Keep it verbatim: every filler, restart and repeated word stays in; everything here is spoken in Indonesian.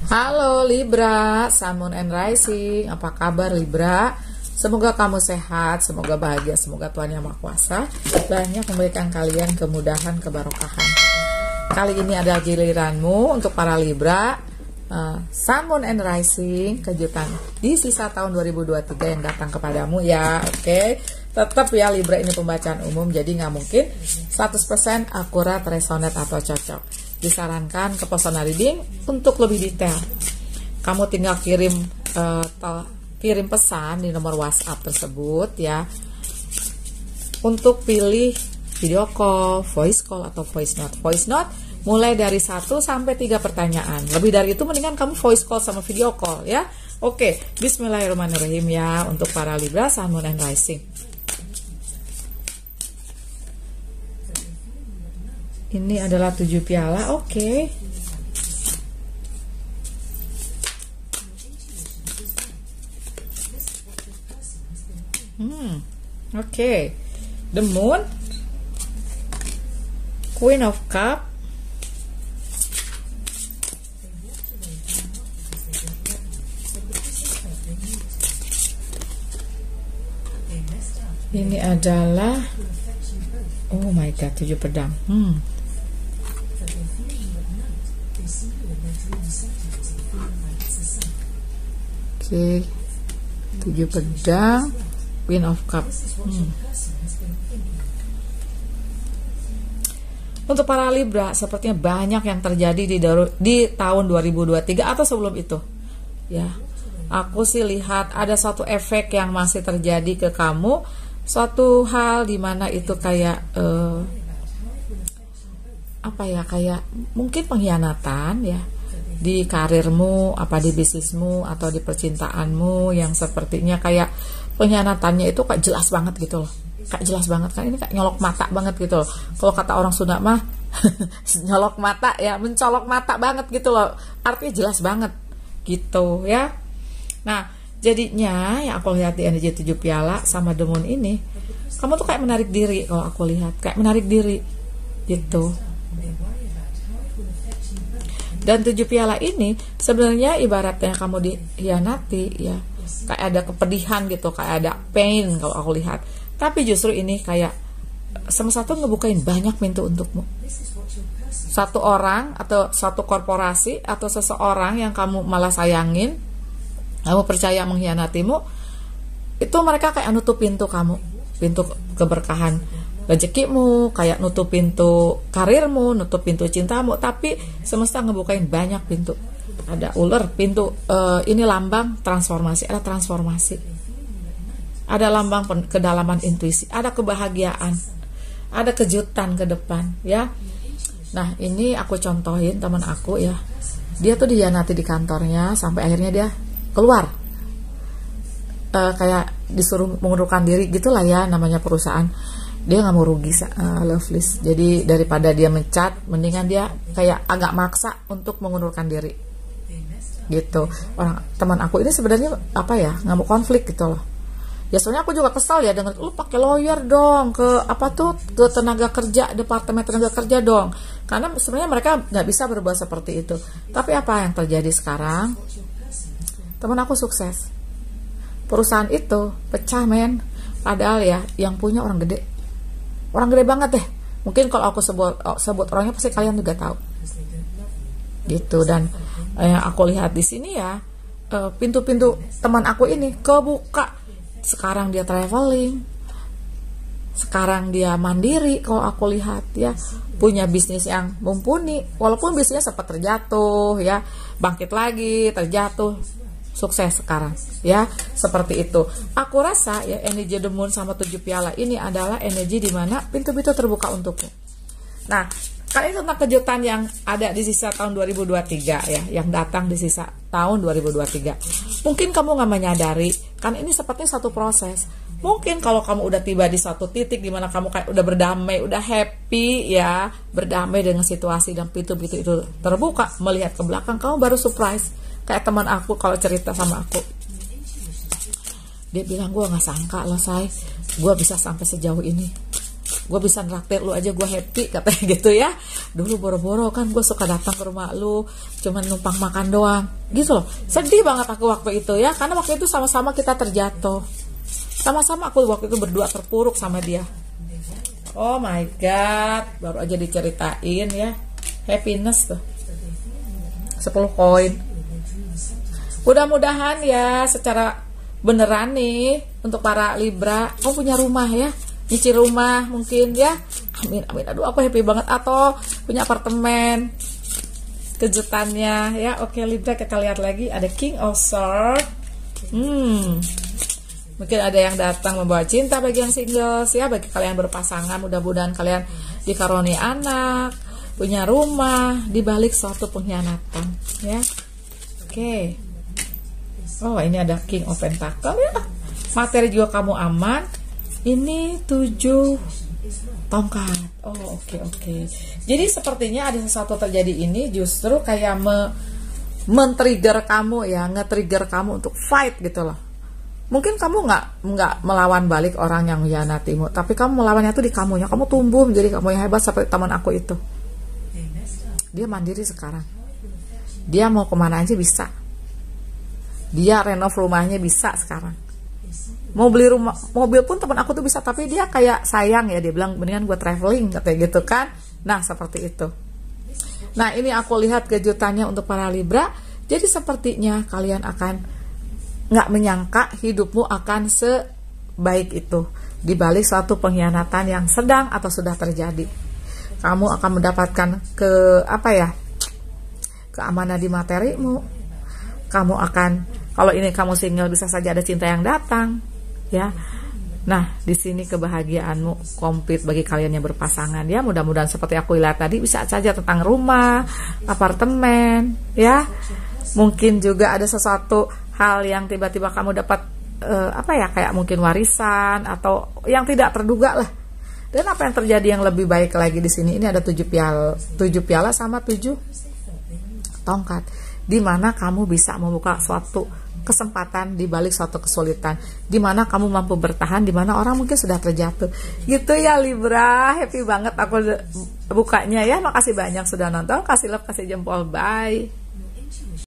Halo Libra, Sun, Moon, and Rising. Apa kabar Libra? Semoga kamu sehat, semoga bahagia, semoga Tuhan Yang Maha Kuasa banyak memberikan kalian kemudahan, kebarokahan. Kali ini adalah giliranmu untuk para Libra, uh, Sun, Moon, and Rising, kejutan di sisa tahun dua ribu dua puluh tiga yang datang kepadamu ya. Oke, okay? Tetap ya Libra, ini pembacaan umum, jadi nggak mungkin seratus persen akurat, resonate, atau cocok. Disarankan ke personal reading untuk lebih detail. Kamu tinggal kirim uh, kirim pesan di nomor WhatsApp tersebut ya, untuk pilih video call, voice call, atau voice note. Voice note mulai dari satu sampai tiga pertanyaan. Lebih dari itu mendingan kamu voice call sama video call ya. Oke, bismillahirrahmanirrahim ya untuk para Libra, Sun, Moon, and Rising. Ini adalah tujuh piala, oke. Okay. Hmm, oke. Okay. The Moon, Queen of Cup, ini adalah, oh my god, tujuh pedang. Hmm. Oke, okay. tujuh pedang, Queen of Cup. Hmm. Untuk para Libra, sepertinya banyak yang terjadi di, di tahun dua ribu dua puluh tiga atau sebelum itu. Ya, aku sih lihat ada satu efek yang masih terjadi ke kamu, suatu hal dimana itu kayak uh, apa ya, kayak mungkin pengkhianatan ya, di karirmu, apa di bisnismu, atau di percintaanmu, yang sepertinya kayak pengkhianatannya itu kayak jelas banget gitu loh, kayak jelas banget kan, ini kayak nyolok mata banget gitu loh. Kalau kata orang Sunda mah nyolok mata ya, mencolok mata banget gitu loh, artinya jelas banget gitu ya. Nah, jadinya yang aku lihat di energi tujuh piala sama The Moon ini, kamu tuh kayak menarik diri. Kalau aku lihat kayak menarik diri gitu. Dan tujuh piala ini sebenarnya ibaratnya kamu dikhianati ya, kayak ada kepedihan gitu, kayak ada pain kalau aku lihat. Tapi justru ini kayak semesta tuh ngebukain banyak pintu untukmu. Satu orang atau satu korporasi atau seseorang yang kamu malah sayangin, kamu percaya mengkhianatimu, itu mereka kayak nutup pintu kamu, pintu keberkahan rezekimu, kayak nutup pintu karirmu, nutup pintu cintamu. Tapi semesta ngebukain banyak pintu. Ada ular, pintu uh, ini lambang transformasi, ada transformasi, ada lambang kedalaman intuisi, ada kebahagiaan, ada kejutan ke depan ya. Nah, ini aku contohin teman aku ya, dia tuh dikhianati di kantornya sampai akhirnya dia keluar, uh, kayak disuruh mengundurkan diri gitulah ya, namanya perusahaan. Dia nggak mau rugi, uh, Loveless. Jadi daripada dia mencat, mendingan dia kayak agak maksa untuk mengundurkan diri gitu. Orang teman aku ini sebenarnya apa ya, nggak mau konflik gitu loh ya. Soalnya aku juga kesal ya dengan lu pakai lawyer dong ke apa tuh, ke tenaga kerja, departemen tenaga kerja dong, karena sebenarnya mereka nggak bisa berbuat seperti itu. Tapi apa yang terjadi sekarang, teman aku sukses, perusahaan itu pecah men. Padahal ya yang punya orang gede, orang gede banget deh. Mungkin kalau aku sebut sebut orangnya pasti kalian juga tahu gitu. Dan eh, aku lihat di sini ya, pintu-pintu teman aku ini kebuka. Sekarang dia traveling, sekarang dia mandiri. Kalau aku lihat ya, punya bisnis yang mumpuni, walaupun bisnisnya sempat terjatuh ya, bangkit lagi, terjatuh, sukses sekarang ya, seperti itu. Aku rasa ya energi The Moon sama tujuh piala ini adalah energi di mana pintu-pintu terbuka untukmu. Nah, kali ini tentang kejutan yang ada di sisa tahun dua ribu dua puluh tiga ya, yang datang di sisa tahun dua ribu dua puluh tiga. Mungkin kamu nggak menyadari, kan ini sepertinya satu proses. Mungkin kalau kamu udah tiba di satu titik di mana kamu kayak udah berdamai, udah happy ya, berdamai dengan situasi dan pintu-pintu itu terbuka, melihat ke belakang kamu baru surprise. Kayak teman aku kalau cerita sama aku, dia bilang, gue nggak sangka loh say, gue bisa sampai sejauh ini. gue bisa nraktir lu aja, gue happy katanya gitu ya. Dulu boro-boro kan gue suka datang ke rumah lu cuman numpang makan doang, gitu loh. Sedih banget aku waktu itu ya, karena waktu itu sama-sama kita terjatuh, sama-sama aku waktu itu berdua terpuruk sama dia. Oh my god, baru aja diceritain ya, happiness tuh sepuluh koin. Mudah-mudahan ya secara beneran nih untuk para Libra, kamu punya rumah ya, nyicil rumah mungkin ya, amin amin. Aduh aku happy banget. Atau punya apartemen, kejutannya ya. Oke Libra, kita lihat lagi, ada King of Swords. Hmm, mungkin ada yang datang membawa cinta bagi yang singles ya, bagi kalian berpasangan. Mudah-mudahan kalian dikaruniai anak, punya rumah, dibalik suatu pengkhianatan ya. Oke. Oh ini ada King of Pentacle ya, materi juga kamu aman. Ini tujuh tongkat. Oh oke okay, oke okay. Jadi sepertinya ada sesuatu terjadi ini justru kayak me men-trigger kamu ya, nge-trigger kamu untuk fight gitu loh. Mungkin kamu nggak nggak melawan balik orang yang mengkhianatimu, tapi kamu melawannya tuh di kamunya. Kamu tumbuh menjadi kamu yang hebat seperti teman aku itu. Dia mandiri sekarang, dia mau kemana aja bisa. Dia renov rumahnya bisa sekarang. Mau beli rumah, mobil pun teman aku tuh bisa, tapi dia kayak sayang ya, dia bilang mendingan gue traveling katanya gitu kan. Nah seperti itu. Nah ini aku lihat kejutannya untuk para Libra. Jadi sepertinya kalian akan nggak menyangka hidupmu akan sebaik itu. Di balik suatu pengkhianatan yang sedang atau sudah terjadi, kamu akan mendapatkan ke apa ya, keamanan di materimu. Kamu akan, kalau ini kamu single bisa saja ada cinta yang datang ya. Nah di sini kebahagiaanmu komplit bagi kalian yang berpasangan ya. Mudah-mudahan seperti aku lihat tadi, bisa saja tentang rumah, apartemen ya. Mungkin juga ada sesuatu hal yang tiba-tiba kamu dapat uh, apa ya, kayak mungkin warisan atau yang tidak terduga lah. Dan apa yang terjadi yang lebih baik lagi di sini, ini ada tujuh piala, tujuh piala sama tujuh tongkat. Di mana kamu bisa membuka suatu kesempatan di balik suatu kesulitan, di mana kamu mampu bertahan, di mana orang mungkin sudah terjatuh. Gitu ya Libra, happy banget aku bukanya ya. Makasih banyak sudah nonton, kasih love, kasih jempol, bye.